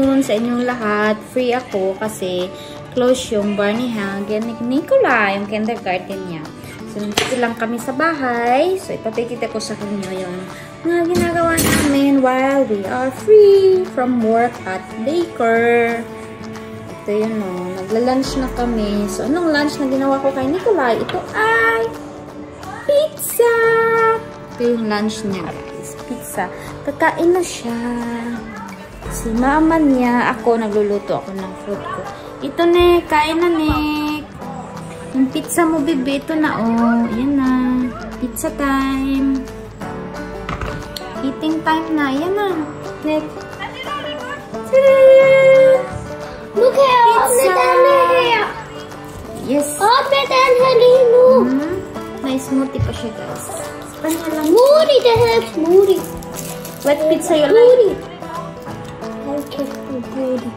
afternoon sa inyong lahat. Free ako kasi close yung Barney Hagen ni Nikolaj, yung kindergarten niya. So, dito lang kami sa bahay. So, ipapikita ko sa inyo yung mga ginagawa namin while we are free from work at daycare. Ito yun o. Nagla-lunch na kami. So, anong lunch na ginawa ko kay Nikolaj? Ito ay pizza! Ito yung lunch niya, guys. Pizza. Kakain na siya. Si mama niya, ako, nagluluto ako ng food ko. Ito, Nek. Kain na, Nek. Yung pizza mo, bebe. Ito na, oh. Ayan na. Pizza time. Eating time na. Ayan na. Nek. Look here. Pizza. Yes. Open and halino. May smoothie pa siya, guys. Smoothie. They have smoothie. What pizza you like? Okay, smoothie.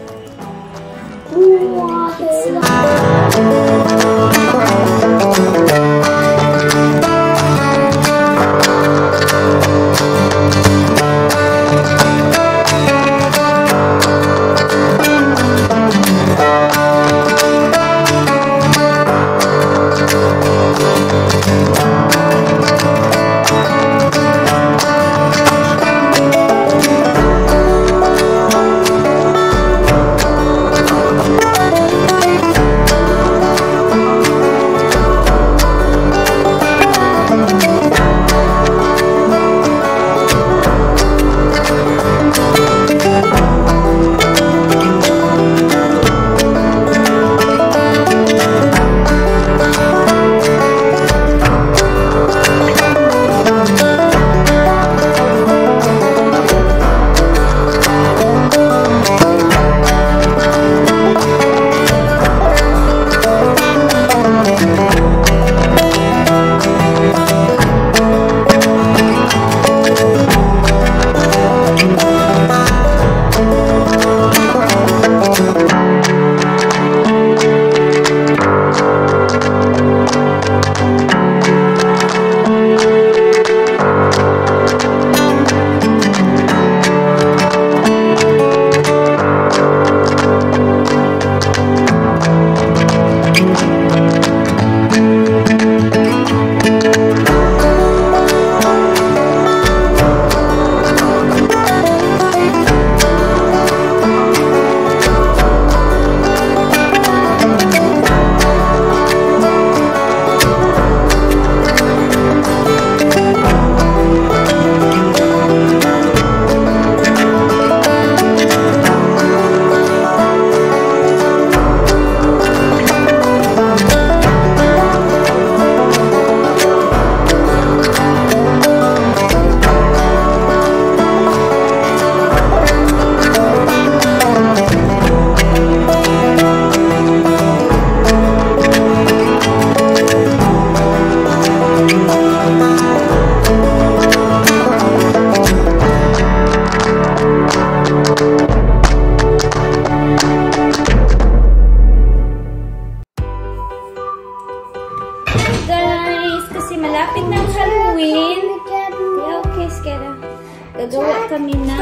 Malapit na ang Halloween. Yeah, okay, Skera. Gagawa kami na...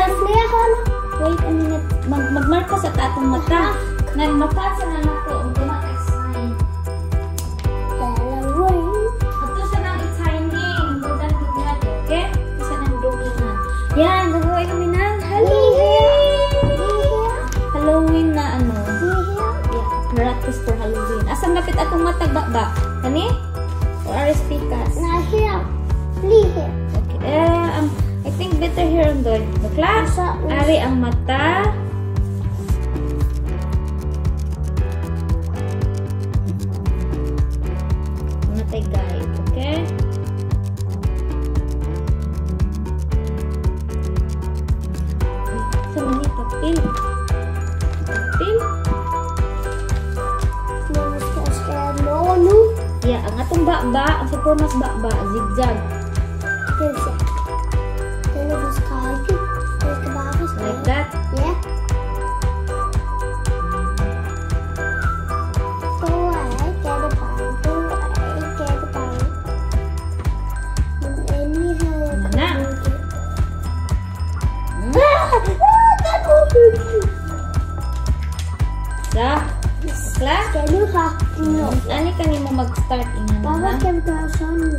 Wait a minute. Mag-mark ka sa tatong mata. Nagmapasa na na ito. Ang gumaka-sign. Halloween. Ito siya ng signing. Budan-budan. Okay? Ito siya ng drawingan. Yan, gagawa kami na Halloween. Halloween na ano. Yeah, practice for Halloween. Asam lapit atong mata, ba? Kani? Or speakers? Not here. Please here. Okay. I think better here on the class. Ari ang mata. Matay guide. Okay? So, mani papel. Papel. No. Yeah, ang atong ba, ang sa formas ba, zigzag. Like that? Yeah. Mana? No. Ani ka mo mag-start ina na. Baba can pass on.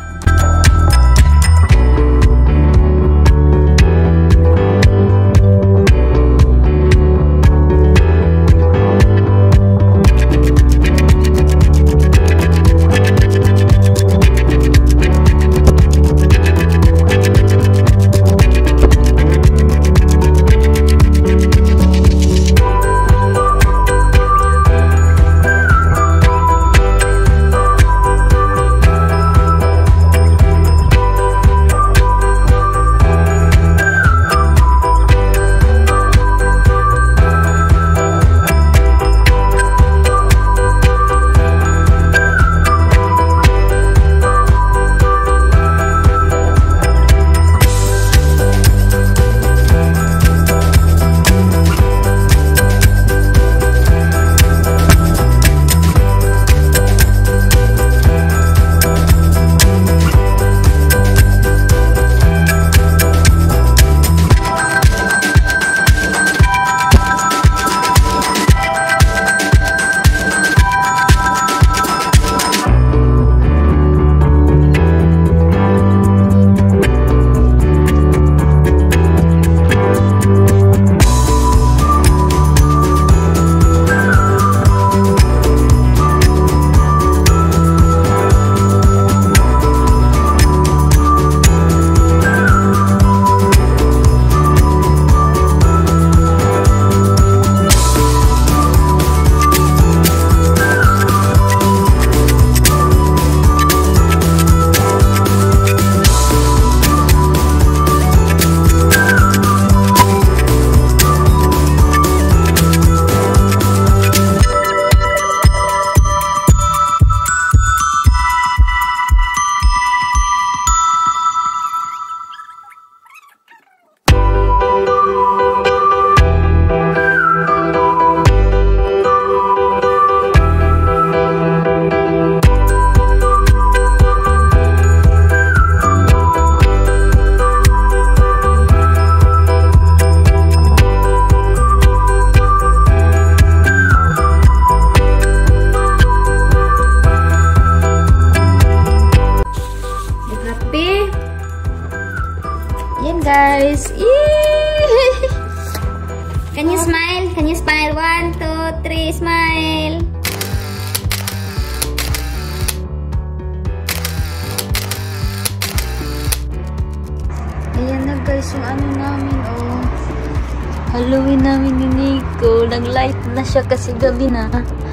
Yan guys. Can you smile? Can you smile? 1, 2, 3, smile. Ayan na guys, yung ano namin, oh. Halloween namin ni Nico. Nag-light na siya kasi gabi na.